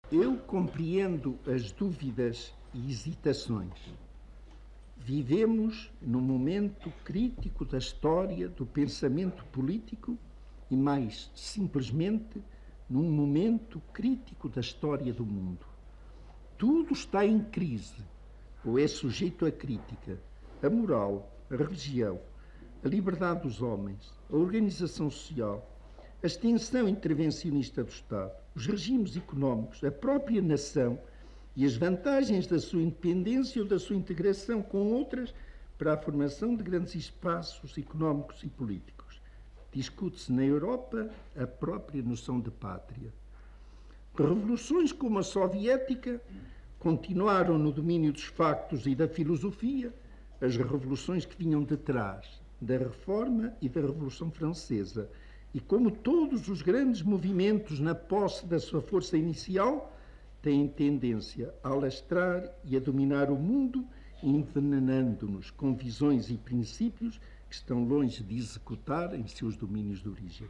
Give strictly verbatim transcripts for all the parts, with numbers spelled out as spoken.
Eu compreendo as dúvidas e hesitações. Vivemos num momento crítico da história do pensamento político e, mais simplesmente, num momento crítico da história do mundo. Tudo está em crise, ou é sujeito a crítica. A moral, a religião, a liberdade dos homens, a organização social, a extensão intervencionista do Estado, os regimes económicos, a própria nação e as vantagens da sua independência ou da sua integração com outras para a formação de grandes espaços económicos e políticos. Discute-se na Europa a própria noção de pátria. Revoluções como a soviética continuaram no domínio dos factos e da filosofia, as revoluções que vinham de trás da Reforma e da Revolução Francesa. E como todos os grandes movimentos na posse da sua força inicial, têm tendência a alastrar e a dominar o mundo, envenenando-nos com visões e princípios que estão longe de executar em seus domínios de origem.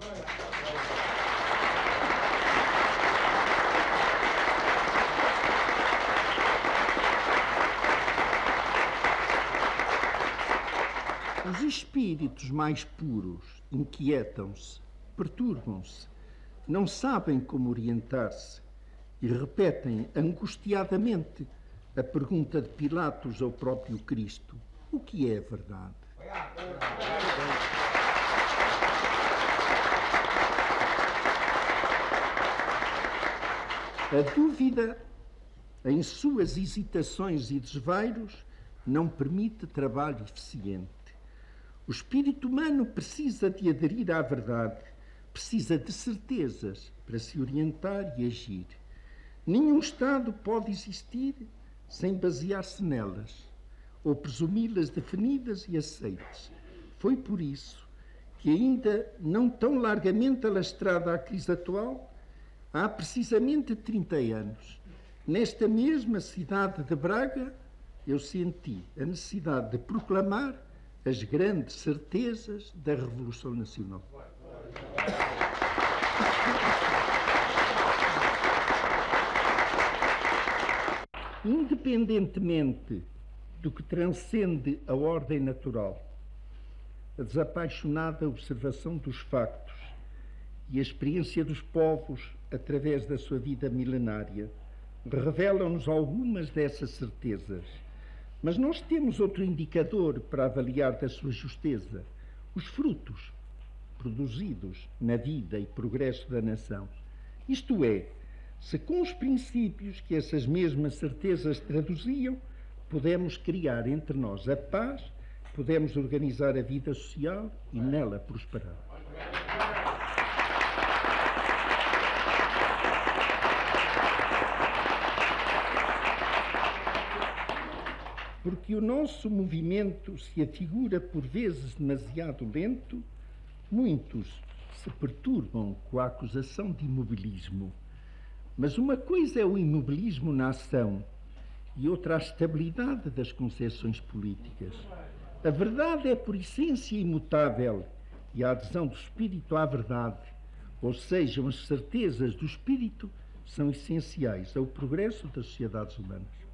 Os espíritos mais puros inquietam-se, perturbam-se, não sabem como orientar-se e repetem angustiadamente a pergunta de Pilatos ao próprio Cristo: o que é a verdade? A dúvida, em suas hesitações e desvairos, não permite trabalho eficiente. O espírito humano precisa de aderir à verdade, precisa de certezas para se orientar e agir. Nenhum Estado pode existir sem basear-se nelas, ou presumi-las definidas e aceites. Foi por isso que, ainda não tão largamente alastrada à crise atual, há precisamente trinta anos, nesta mesma cidade de Braga, eu senti a necessidade de proclamar as grandes certezas da Revolução Nacional. Independentemente do que transcende a ordem natural, a desapaixonada observação dos factos e a experiência dos povos através da sua vida milenária revelam-nos algumas dessas certezas. Mas nós temos outro indicador para avaliar da sua justeza: os frutos produzidos na vida e progresso da nação. Isto é, se com os princípios que essas mesmas certezas traduziam, podemos criar entre nós a paz, podemos organizar a vida social e nela prosperar. Porque o nosso movimento se afigura por vezes demasiado lento, muitos se perturbam com a acusação de imobilismo. Mas uma coisa é o imobilismo na ação e outra a estabilidade das concepções políticas. A verdade é por essência imutável e a adesão do espírito à verdade, ou seja, as certezas do espírito, são essenciais ao progresso das sociedades humanas.